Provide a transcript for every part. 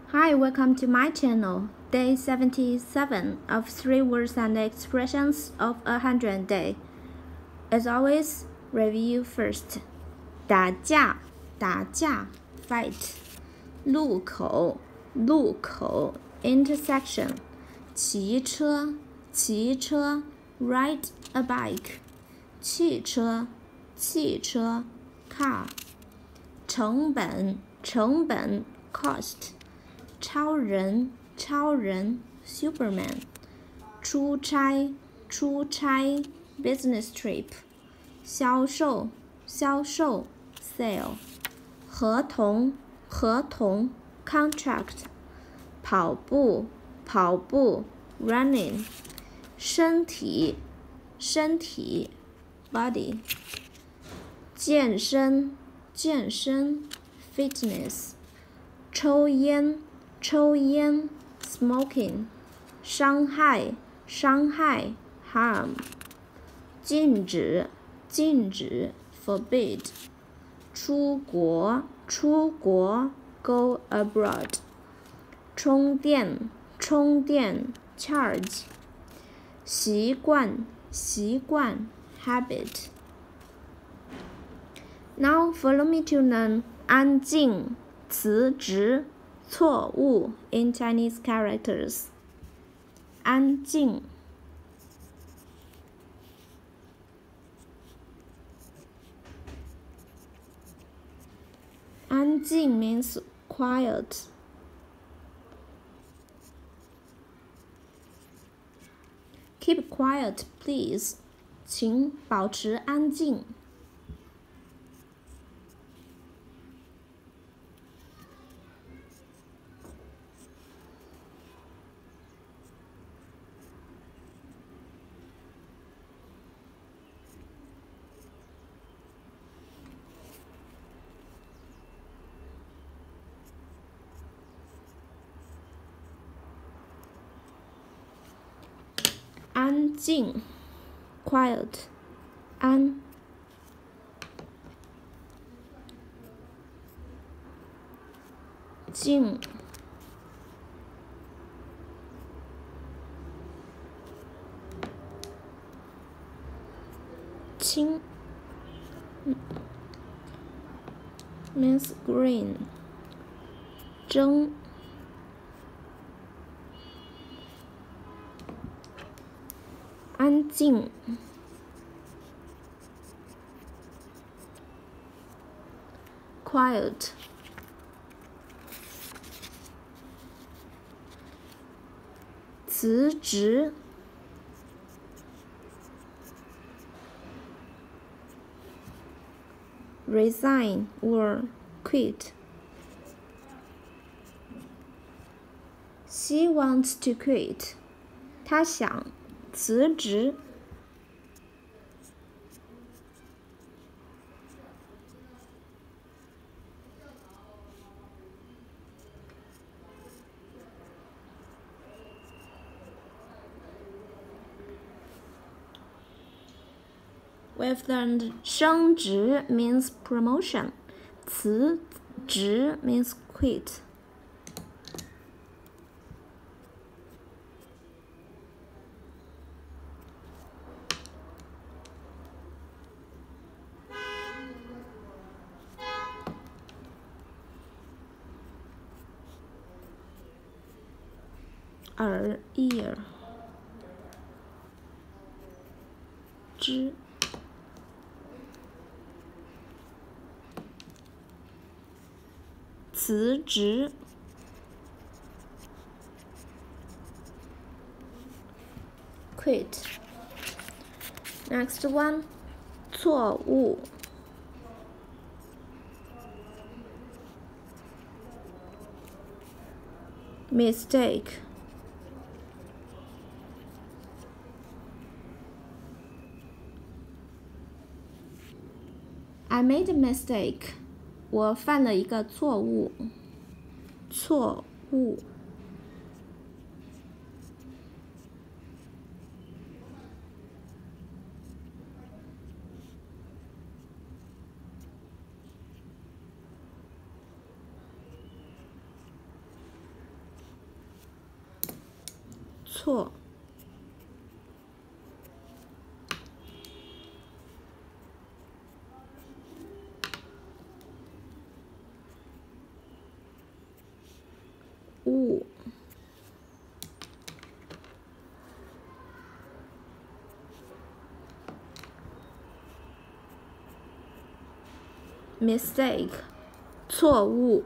Hi, welcome to my channel. Day 77 of 3 words and expressions of 100 day. As always, review first. 打架 fight. 路口 intersection. 骑车 ride a bike. 汽车 car. 成本 cost. 超人 Superman. 出差 business trip. 销售 sale. 合同 contract. 跑步 running. 身体 body. 健身 fitness. 抽烟 smoking. 伤害 harm. 禁止 forbid. 出国 go abroad. 充电 charge. 习惯 habit. Now follow me to learn 安静辞职错误 in Chinese characters. 安静 安静 means quiet. Keep quiet, please. 请保持安静。安静 quiet. 安静青 means green. 争安静 quiet. 辞职 resign or quit. She wants to quit. 她想辞职。We've learned 升职 means promotion. 辞职 means quit. ear 知辞职 quit. Next one 错误 mistake. I made a mistake. 我犯了一个错误。错误。 错。误。mistake， 错误。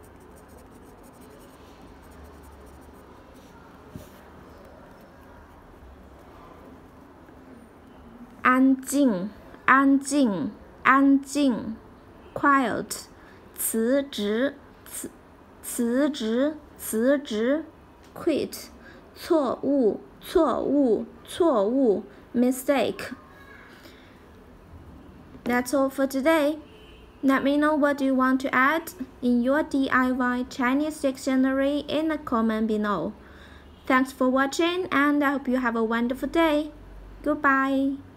安静，安静，安静 ，quiet， 辞职，辞职，辞职 ，quit， 错误，错误，错误 ，mistake。That's all for today. Let me know what you want to add in your DIY Chinese dictionary in the comment below. Thanks for watching, and I hope you have a wonderful day. Goodbye.